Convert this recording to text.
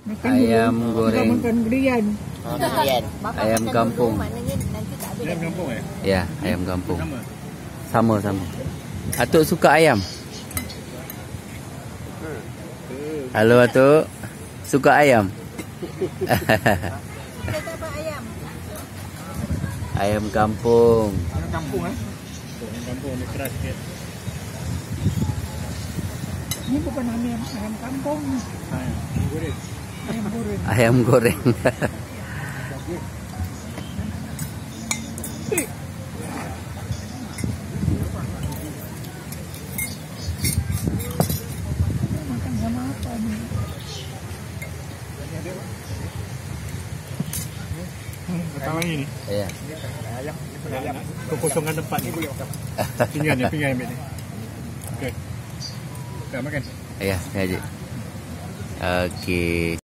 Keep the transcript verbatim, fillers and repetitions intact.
Makan Ayam dulu. goreng. Makan berian. Ayam kampung. Ayam kampung eh? Ya, ayam kampung. Sama. Sama-sama. Atuk suka ayam? Halo Atuk. Suka ayam? Ayam kampung. Ayam kampung eh? Ayam kampung ni keras sikit. Ini bukan ayam, ayam kampung. Ayam goreng. Ayam goreng. Ayam goreng. Makan sama apa nih? Datang lagi ni. Ya. Ayam. Kekosongan tempat ni. Pinggan ni, pinggan ambil ni. Okey. Dah makan. Ya, sengaja. Okey.